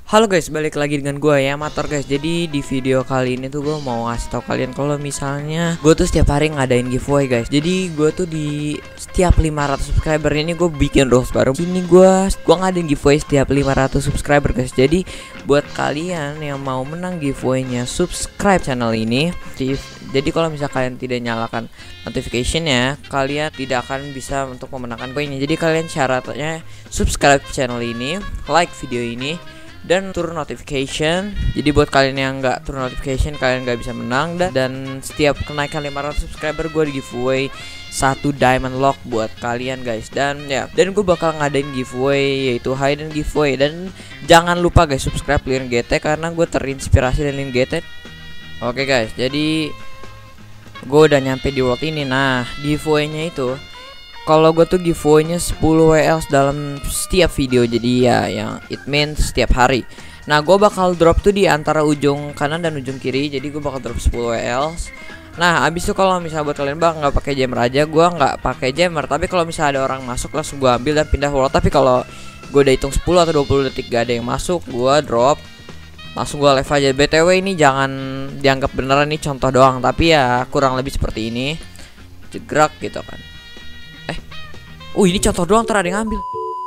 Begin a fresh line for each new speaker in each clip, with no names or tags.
Halo guys, balik lagi dengan gue ya Amator guys. Jadi di video kali ini tuh gue mau ngasih tau kalian kalau misalnya gue tuh setiap hari ngadain giveaway guys. Jadi gue tuh di setiap 500 subscriber ini gue bikin rules baru. Ini gue ngadain giveaway setiap 500 subscriber guys. Jadi buat kalian yang mau menang giveaway-nya, subscribe channel ini. Jadi kalau misalnya kalian tidak nyalakan notification-nya, kalian tidak akan bisa untuk memenangkan koinnya. Jadi kalian syaratnya subscribe channel ini, like video ini, dan turun notification. Jadi buat kalian yang nggak turun notification, kalian nggak bisa menang. Dan setiap kenaikan 500 subscriber gue di giveaway 1 diamond lock buat kalian guys. Dan gue bakal ngadain giveaway yaitu hidden giveaway. Dan jangan lupa guys subscribe Lin GT karena gue terinspirasi dari Lin GT. Oke guys, jadi gue udah nyampe di world ini. Nah, giveaway-nya itu kalau gue tuh giveaway-nya 10 WLs dalam setiap video. Jadi ya yang it means setiap hari. Nah, gue bakal drop tuh di antara ujung kanan dan ujung kiri. Jadi gue bakal drop 10 WLs. Nah, abis itu kalau misalnya buat kalian nggak pakai jammer aja, gue nggak pakai jammer. Tapi kalau misalnya ada orang masuk langsung gue ambil dan pindah world. Tapi kalau gue udah hitung 10 atau 20 detik gak ada yang masuk, gue drop langsung gue live aja. BTW ini jangan dianggap beneran, ini contoh doang. Tapi ya kurang lebih seperti ini. Jegrak gitu kan. Ini contoh doang, ntar ada yang ngambil.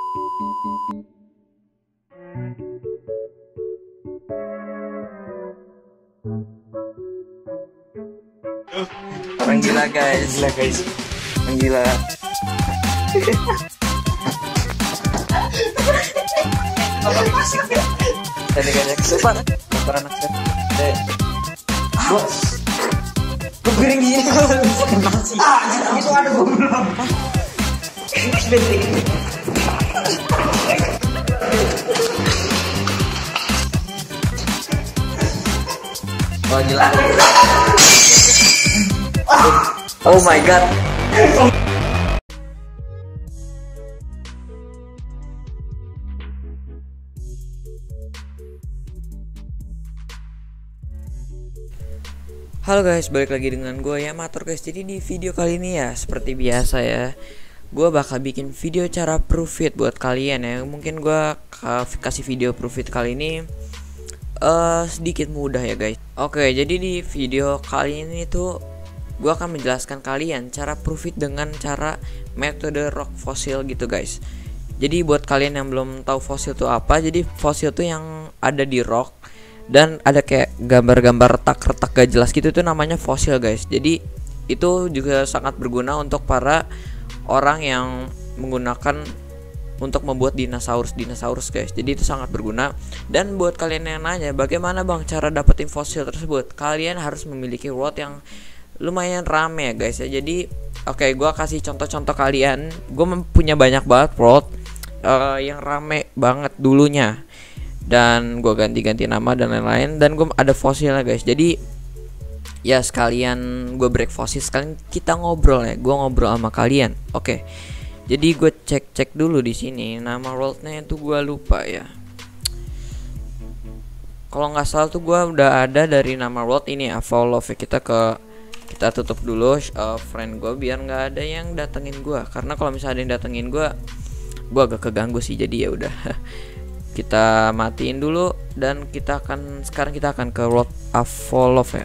Orang gila guys. Orang gila. Tadi banyak kesupan. Motor anak saya. Gue piring gini kalau bisa kena sih. Itu ada gue belum. Oh gila. Oh my god. Halo guys, balik lagi dengan gue ya Amator guys. Jadi di video kali ini ya seperti biasa ya, gue bakal bikin video cara proof it buat kalian ya. Mungkin gue kasih video proof it kali ini sedikit mudah ya guys. Oke, jadi di video kali ini tuh gue akan menjelaskan kalian cara proof it dengan cara metode rock fossil gitu guys. Jadi buat kalian yang belum tahu fossil tuh apa, jadi fossil tuh yang ada di rock dan ada kayak gambar-gambar retak-retak gak jelas gitu, itu namanya fossil guys. Jadi itu juga sangat berguna untuk para orang yang menggunakan untuk membuat dinosaurus guys. Jadi itu sangat berguna. Dan buat kalian yang nanya bagaimana bang cara dapetin fosil tersebut, kalian harus memiliki world yang lumayan rame ya guys ya. Jadi oke, gue kasih contoh-contoh kalian. Gue punya banyak banget world yang rame banget dulunya, dan gue ganti-ganti nama dan lain-lain. Dan gue ada fosilnya guys. Jadi ya sekalian gue break fosil, sekalian kita ngobrol ya. Gue ngobrol sama kalian. Oke. Jadi gue cek dulu di sini nama worldnya itu gue lupa ya. Kalau nggak salah tuh gue udah ada dari nama world ini ya. Follow ya. Kita tutup dulu friend gue biar nggak ada yang datengin gue. Karena kalau misalnya ada yang datengin gue agak keganggu sih. Jadi ya udah. Kita matiin dulu dan sekarang kita akan ke world follow ya.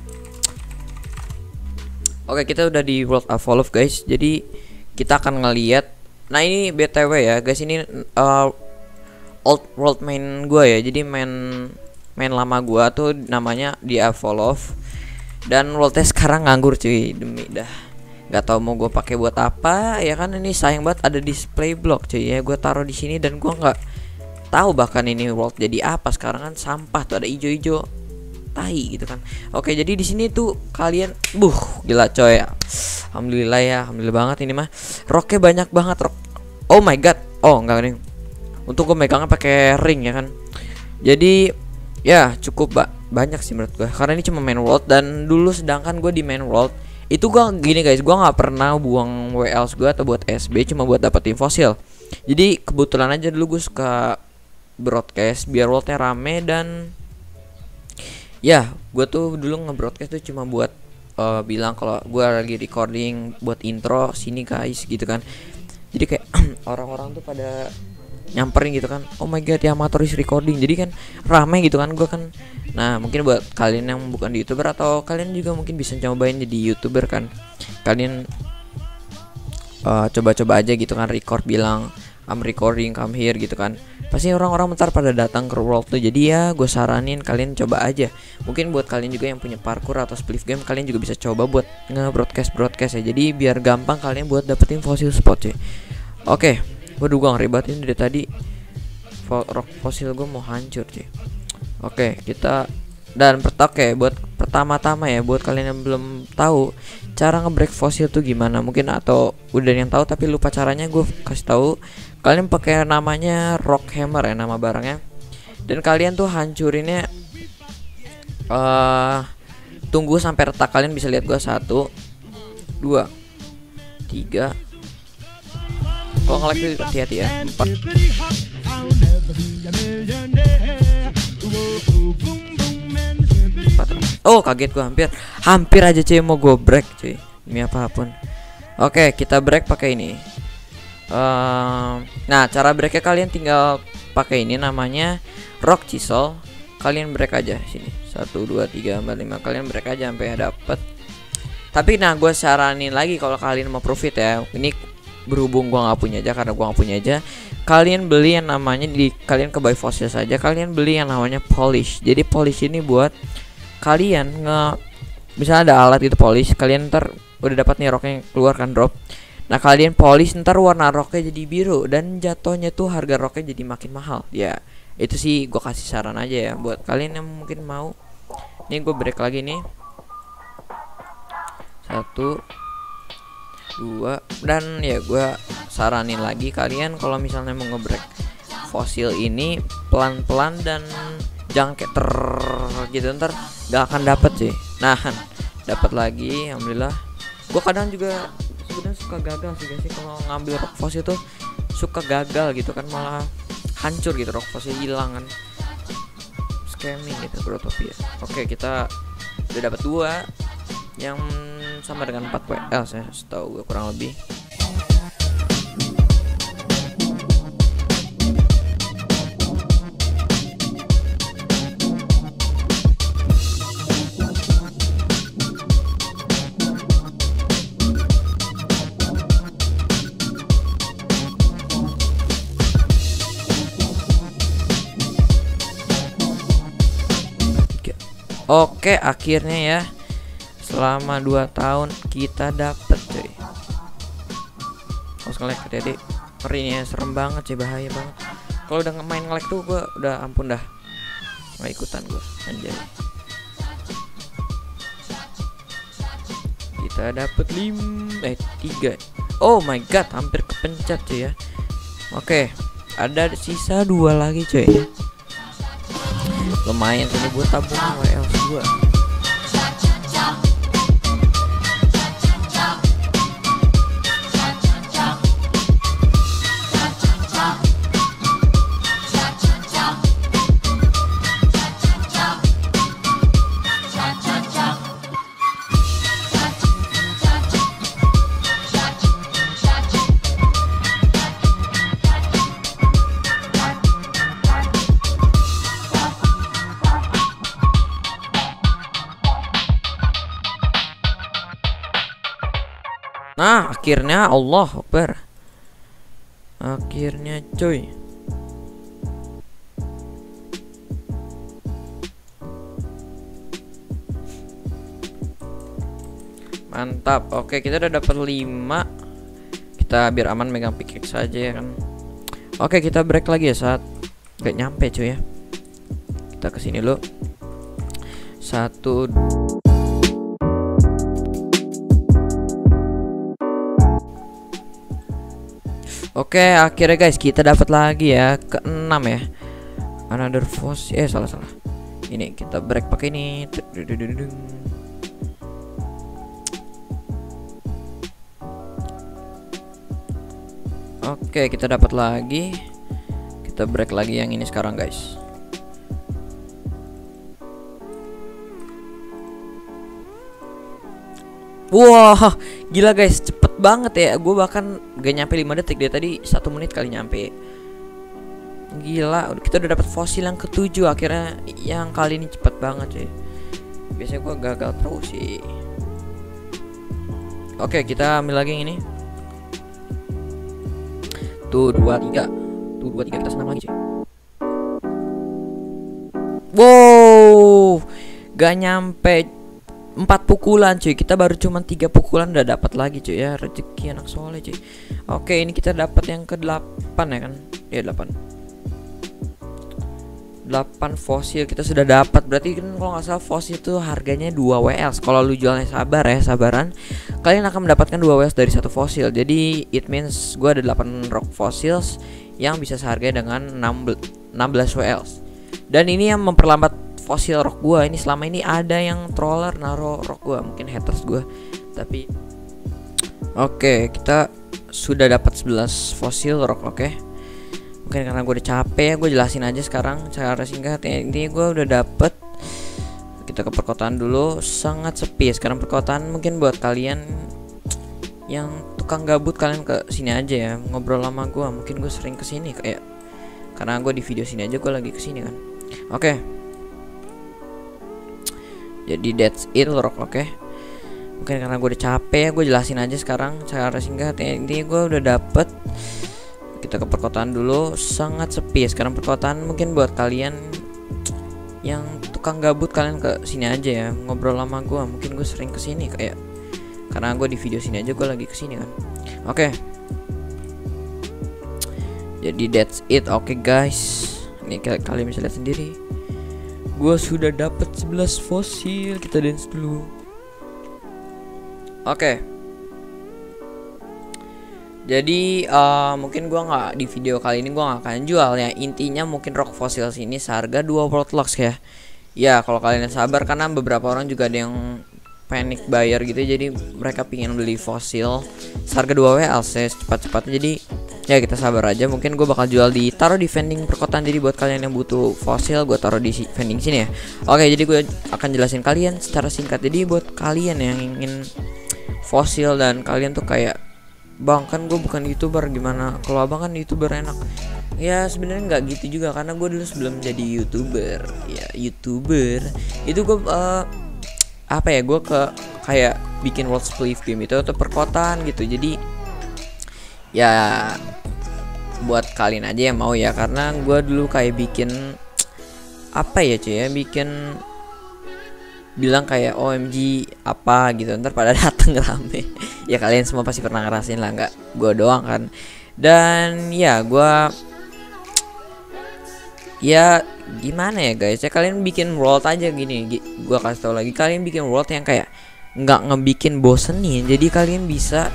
Oke, kita udah di world follow guys. Jadi kita akan ngeliat. Nah ini BTW ya guys, ini old world main gue ya. Jadi main lama gue tuh namanya di follow. Dan worldnya sekarang nganggur cuy, demi dah nggak tahu mau gue pakai buat apa ya kan. Ini sayang banget ada display block cuy ya, gue taruh di sini dan gue nggak tahu bahkan ini world jadi apa. Sekarang kan sampah tuh, ada ijo-ijo tai gitu kan. Oke, jadi di sini tuh kalian gila coy ya. Alhamdulillah banget ini mah. Rocknya banyak banget rock. Oh my god. Oh enggak nih. Untuk gue megangnya pakai ring ya kan. Jadi ya cukup banyak sih menurut gue. Karena ini cuma main world. Dan dulu sedangkan gue di main world itu gue gini guys, gue nggak pernah buang WLs gue atau buat SB, cuma buat dapetin fosil. Jadi kebetulan aja dulu gue suka broadcast biar worldnya rame. Dan ya gue tuh dulu nge-broadcast tuh cuma buat bilang kalau gue lagi recording buat intro sini guys gitu kan. Jadi kayak orang-orang tuh pada nyamperin gitu kan, oh my god Yamato is recording, jadi kan rame gitu kan. Gue kan, nah mungkin buat kalian yang bukan di YouTuber atau kalian juga mungkin bisa cobain jadi YouTuber kan, kalian coba-coba aja gitu kan, record bilang I'm recording, come here gitu kan, pasti orang-orang bentar pada datang ke world tuh. Jadi ya gue saranin kalian coba aja. Mungkin buat kalian juga yang punya parkour atau split game, kalian juga bisa coba buat nge-broadcast ya. Jadi biar gampang kalian buat dapetin fosil spot ya. Oke, waduh gue ngeribatin dari tadi, rock fosil gue mau hancur cuy. Oke, kita dan buat pertama-tama ya, buat kalian yang belum tahu cara ngebreak fosil tuh gimana, mungkin atau udah yang tahu tapi lupa caranya, gue kasih tahu. Kalian pakai namanya rock hammer ya, nama barangnya. Dan kalian tuh hancurinnya tunggu sampai retak. Kalian bisa lihat gue 1, 2, 3. Kalau nge-lag tuh hati-hati ya. 4. Oh kaget gue, hampir aja cuy mau gue break cuy, demi apapun. Oke, kita break pakai ini. Nah cara breaknya kalian tinggal pakai ini namanya rock chisel. Kalian break aja sini 1, 2, 3, 4, 5. Kalian break aja sampai dapet. Tapi nah gue saranin lagi kalau kalian mau profit ya, ini berhubung gua nggak punya aja, karena gua nggak punya aja, kalian beli yang namanya kalian ke buy fossil saja, kalian beli yang namanya polish. Jadi polish ini buat kalian misalnya ada alat gitu polish, kalian ntar udah dapat nih roknya keluar kan drop. Nah kalian polish ntar warna roknya jadi biru dan jatuhnya tuh harga roknya jadi makin mahal. Ya itu sih gua kasih saran aja ya buat kalian yang mungkin mau. Ini gue break lagi nih 1, 2, dan ya gue saranin lagi kalian kalau misalnya mau ngebreak fosil ini pelan-pelan dan jangan kayak gitu, ntar gak akan dapet sih. Nah dapat lagi, alhamdulillah. Gue kadang juga sebenarnya suka gagal sih guys, kalau ngambil rock fosil tuh suka gagal gitu kan, malah hancur gitu, rock fosil hilang kan, scamming gitu Growtopia. Oke, kita udah dapat 2 yang sama dengan 4 WL saya setahu gue kurang lebih. Oke, akhirnya ya selama 2 tahun kita dapet cuy. Harus nge-lag tadi, ngeri nih ya, serem banget cuy, bahaya banget. Kalau udah main nge-lag tuh gue udah ampun dah, nggak ikutan gue anjay. Kita dapet 3. Oh my god, hampir kepencet cuy ya. Oke, ada sisa 2 lagi cuy ya. Lumayan ini buat tabungan WL gue. Nah akhirnya, Allah Akbar, akhirnya cuy. Mantap. Oke, kita udah dapat 5. Kita biar aman megang pickaxe saja ya kan. Oke, kita break lagi ya saat gak nyampe cuy ya. Kita kesini dulu 1. Oke, akhirnya guys kita dapat lagi ya, ke-6 ya. Another fossil, salah. Ini kita break pakai ini. Oke, kita dapat lagi. Kita break lagi yang ini sekarang guys. Wah, gila guys, cepet banget ya. Gue bahkan gak nyampe 5 detik, dia tadi 1 menit kali nyampe. Gila, kita udah dapat fosil yang ketujuh akhirnya. Yang kali ini cepet banget cuy. Biasanya gua gagal terus sih. Oke, kita ambil lagi yang ini. Tuh 2 3. Tuh 2 3 kita senam lagi cuy. Wow, gak nyampe 4 pukulan cuy. Kita baru cuman 3 pukulan udah dapat lagi cuy ya. Rezeki anak soleh cuy. Oke, ini kita dapat yang ke-8 ya kan? Ya 8 fosil kita sudah dapat. Berarti kan kalau nggak salah fosil itu harganya 2 WLs. Kalau lu jualnya sabar ya, sabaran, kalian akan mendapatkan 2 WLs dari satu fosil. Jadi it means gue ada 8 rock fossils yang bisa seharga dengan 16 WLs. Dan ini yang memperlambat fosil rock gue. Ini selama ini ada yang troller naro rock gue, mungkin haters gue. Tapi oke, kita sudah dapat 11 fosil rock. Oke. Mungkin karena gue udah capek, gue jelasin aja sekarang secara singkat ya. Intinya gue udah dapet. Kita ke perkotaan dulu, sangat sepi. Sekarang perkotaan mungkin buat kalian yang tukang gabut, kalian ke sini aja ya, ngobrol sama gue. Mungkin gue sering kesini kayak, karena gue di video sini aja gue lagi kesini kan. Oke. Jadi that's it rock. Oke. Mungkin karena gue udah capek, gue jelasin aja sekarang secara singkat ya. Intinya gue udah dapet. Kita ke perkotaan dulu, sangat sepi. Sekarang perkotaan mungkin buat kalian yang tukang gabut, kalian ke sini aja ya, ngobrol sama gue. Mungkin gue sering kesini kayak, karena gue di video sini aja gue lagi kesini kan. Oke. Jadi that's it. Oke guys, ini kalian bisa lihat sendiri. Gue sudah dapat 11 fosil. Kita dance dulu. Oke. Jadi mungkin gua nggak di video kali ini gua nggak akan jual ya. Intinya mungkin rock fossils ini seharga 2 world locks ya. Ya kalau kalian sabar, karena beberapa orang juga ada yang panic buyer gitu. Jadi mereka pingin beli fosil seharga 2 WLC cepat-cepatnya. Jadi ya kita sabar aja. Mungkin gue bakal jual taruh di vending perkotaan. Jadi buat kalian yang butuh fosil, gue taruh di vending sini ya. Oke, jadi gue akan jelasin kalian secara singkat. Jadi buat kalian yang ingin fosil dan kalian tuh kayak, bang kan gue bukan YouTuber, gimana kalau abang kan YouTuber enak. Ya sebenarnya nggak gitu juga, karena gue dulu sebelum jadi YouTuber ya, YouTuber itu gue apa ya, gue kayak bikin world split game itu atau perkotaan gitu. Jadi ya buat kalian aja yang mau ya, karena gue dulu kayak bikin apa ya cuy ya, bikin bilang kayak OMG apa gitu, ntar pada dateng rame. Ya kalian semua pasti pernah ngerasain lah, nggak gue doang kan. Dan ya gue ya gimana ya guys ya, kalian bikin world aja gini. Gue kasih tau lagi, kalian bikin world yang kayak nggak ngebikin bosenin. Jadi kalian bisa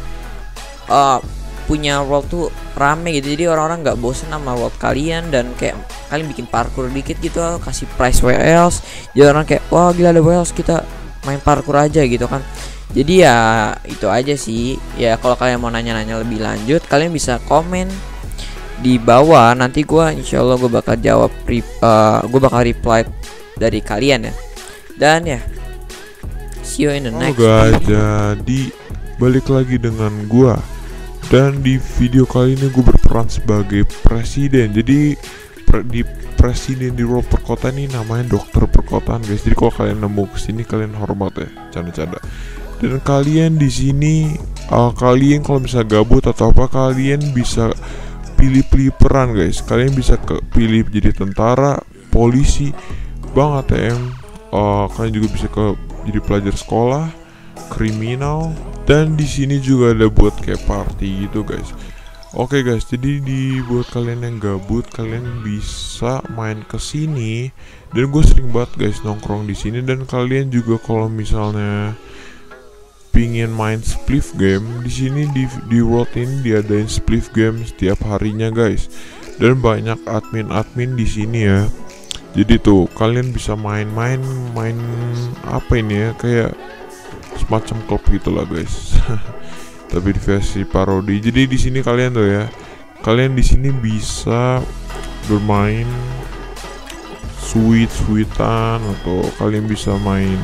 punya world tuh rame gitu. Jadi orang-orang nggak bosen sama world kalian. Dan kayak kalian bikin parkour dikit gitu, kasih price WLs. Jadi orang kayak, wah gila ada WLs, kita main parkour aja gitu kan. Jadi ya itu aja sih ya. Kalau kalian mau nanya-nanya lebih lanjut, kalian bisa komen di bawah. Nanti insya Allah gue bakal jawab, gue bakal reply dari kalian ya. Dan ya, see you in the next
guys, jadi balik lagi dengan gue. Dan di video kali ini gue berperan sebagai presiden. Jadi di presiden di ruang perkotaan ini namanya dokter perkotaan guys. Jadi kalau kalian nemu kesini, kalian hormat ya, canda-canda. Dan kalian di sini, kalian kalau bisa gabut atau apa, kalian bisa pilih-pilih peran guys. Kalian bisa pilih jadi tentara, polisi, bang ATM. Kalian juga bisa jadi pelajar sekolah, kriminal. Dan di sini juga ada buat kayak party gitu guys. Oke guys, jadi buat kalian yang gabut, kalian bisa main ke sini. Dan gue sering banget guys nongkrong di sini. Dan kalian juga kalau misalnya pingin main spliff game, di sini di world ini diadain spliff game setiap harinya guys. Dan banyak admin di sini ya. Jadi tuh kalian bisa main apa ini ya, kayak semacam klub gitulah guys. Tapi di versi parodi. Jadi di sini kalian tuh ya, kalian di sini bisa bermain sweetan atau kalian bisa main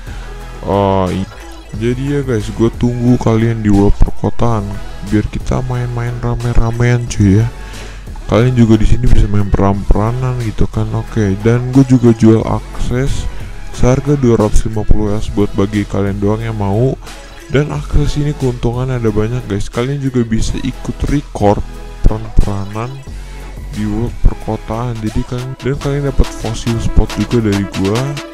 jadi ya guys, gue tunggu kalian di world perkotaan biar kita main-main rame-ramean cuy ya. kalian juga di sini bisa main peran-peranan gitu kan. Oke, dan gue juga jual akses seharga 250 US buat bagi kalian doang yang mau. Dan akses ini keuntungan ada banyak guys. Kalian juga bisa ikut record peran-peranan di world perkotaan. Jadi kalian dapat fossil spot juga dari gua.